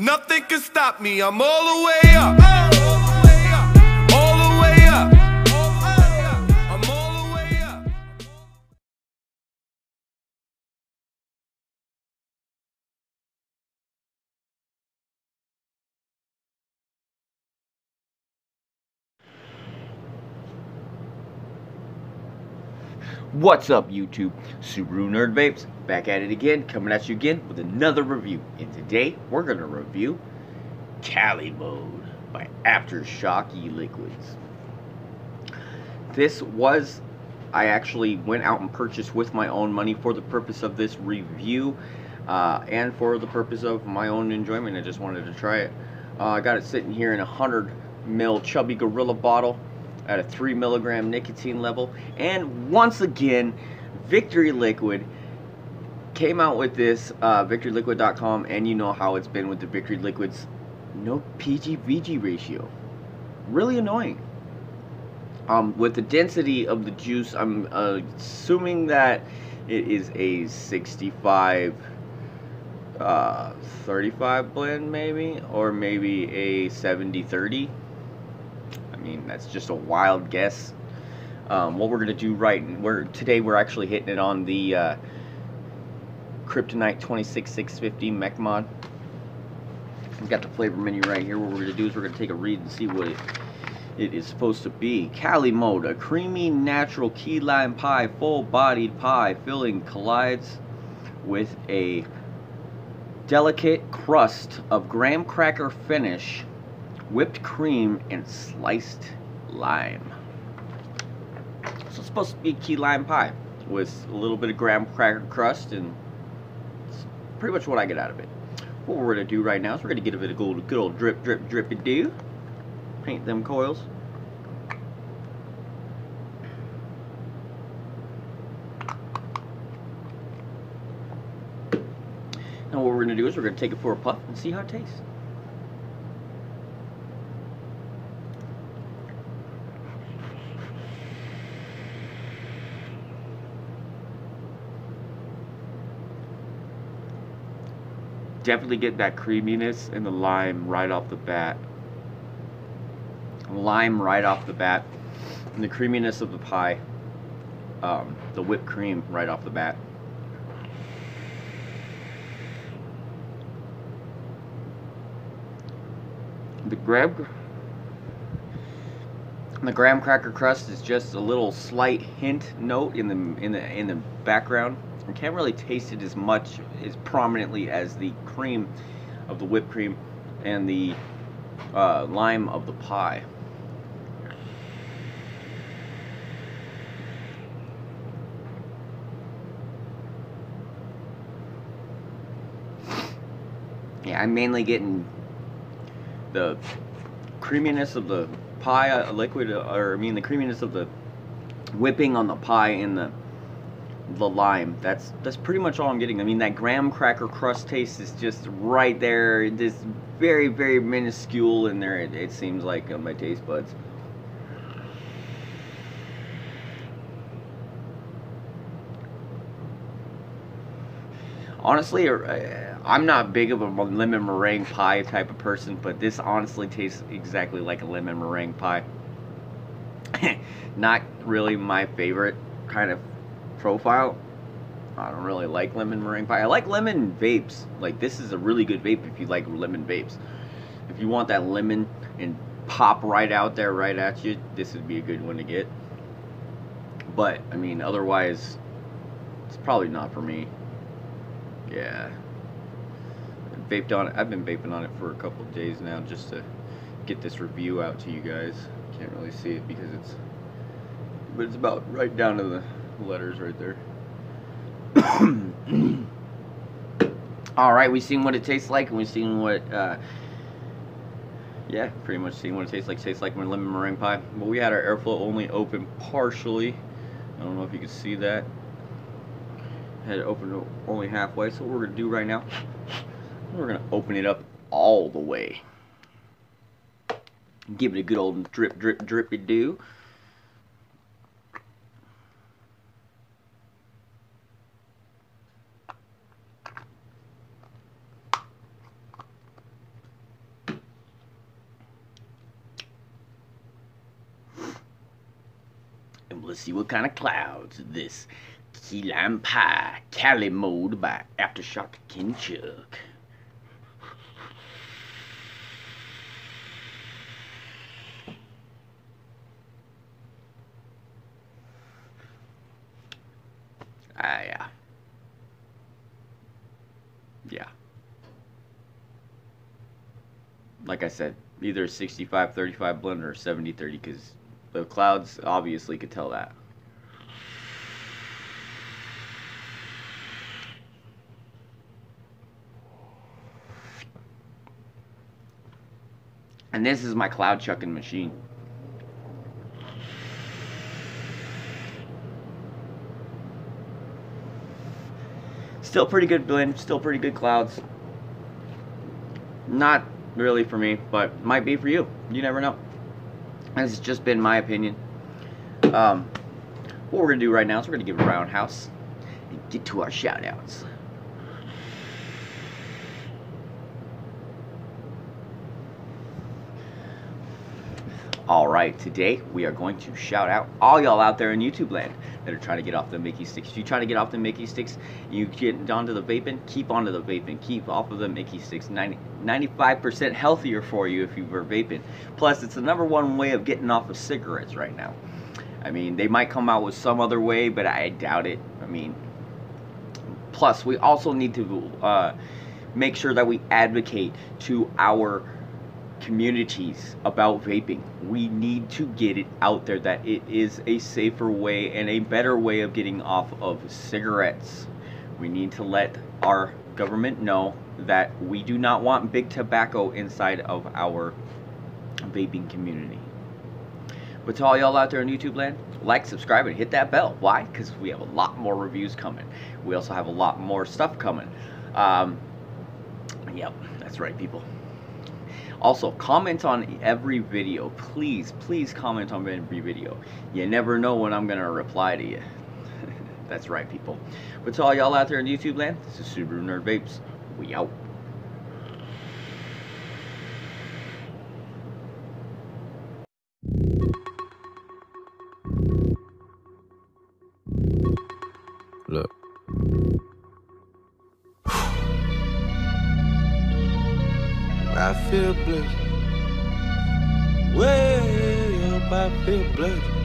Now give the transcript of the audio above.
Nothing can stop me, I'm all the way up. All the way up. I'm all the way up. What's up, YouTube? Subaru Nerd Vapes back at it again, coming at you again with another review. And today we're gonna review Kalimode by Aftershock Eliquids. I actually went out and purchased with my own money for the purpose of this review and for the purpose of my own enjoyment. I just wanted to try it. I got it sitting here in a 100ml Chubby Gorilla bottle at a 3 milligram nicotine level, and once again Victory Liquid came out with this, victoryliquid.com, and you know how it's been with the Victory Liquids, no PG-VG ratio, really annoying. With the density of the juice, I'm assuming that it is a 65 35 blend, maybe, or maybe a 70-30. I mean, that's just a wild guess. What we're gonna do today we're actually hitting it on the Kryptonite 26650 mech mod. We've got the flavor menu right here. What we're gonna do is we're gonna take a read and see what it is supposed to be. Kalimode, a creamy natural key lime pie, full-bodied pie filling collides with a delicate crust of graham cracker finish, whipped cream, and sliced lime. So it's supposed to be a key lime pie with a little bit of graham cracker crust, and it's pretty much what I get out of it. What we're going to do right now is we're going to get a bit of good old drip, drip, drippy do. Paint them coils. Now what we're going to do is we're going to take it for a puff and see how it tastes. Definitely get that creaminess and the lime right off the bat. Lime right off the bat. And the creaminess of the pie. The whipped cream right off the bat. The graham cracker crust is just a little slight hint note in the background. I can't really taste it as prominently as the cream of the whipped cream and the lime of the pie. Yeah, I'm mainly getting the creaminess of the pie liquid, the creaminess of the whipping on the pie and the lime. That's pretty much all I'm getting. I mean, that graham cracker crust taste is just right there, just very, very minuscule in there, it seems like, on my taste buds. Honestly, I'm not big of a lemon meringue pie type of person, but this honestly tastes exactly like a lemon meringue pie. Not really my favorite kind of profile. I don't really like lemon meringue pie. I like lemon vapes. Like, this is a really good vape if you like lemon vapes. If you want that lemon and pop right out there, right at you, this would be a good one to get. But, I mean, otherwise, it's probably not for me. Yeah. I've been vaping on it for a couple of days now just to get this review out to you guys. Can't really see it because but it's about right down to the letters right there. Alright, we've seen what it tastes like, and we've seen what, yeah, pretty much seen what it tastes like. It tastes like my lemon meringue pie. But we had our airflow only open partially. I don't know if you can see that. Had it open only halfway, so what we're going to do right now, we're going to open it up all the way. Give it a good old drip, drip, drippy do. And we'll see what kind of clouds this key lime pie Kalimode by Aftershock can chug. Yeah. Yeah. Like I said, either 65-35 blend or 70-30, because the clouds obviously could tell that. And this is my cloud chucking machine. Still pretty good blend, still pretty good clouds. Not really for me, but might be for you. You never know. This has just been my opinion. What we're going to do right now is we're going to give a roundhouse and get to our shout outs. Alright, today we are going to shout out all y'all out there in YouTube land that are trying to get off the Mickey sticks. If you're trying to get off the Mickey sticks, you get onto the vaping, keep onto the vaping, keep off of the Mickey sticks. 95% healthier for you if you were vaping. Plus, it's the #1 way of getting off of cigarettes right now. I mean, they might come out with some other way, but I doubt it. I mean, plus, we also need to make sure that we advocate to our communities about vaping. We need to get it out there that it is a safer way and a better way of getting off of cigarettes. We need to let our government know that we do not want big tobacco inside of our vaping community. But to all y'all out there in YouTube land, like, subscribe, and hit that bell. Why? Because we have a lot more reviews coming. We also have a lot more stuff coming. Yep, that's right, people. Also, comment on every video. Please, please comment on every video. You never know when I'm going to reply to you. That's right, people. But to all y'all out there in YouTube land, this is Subaru Nerd Vapes. We out. Look. I feel blessed. Way up, I feel blessed.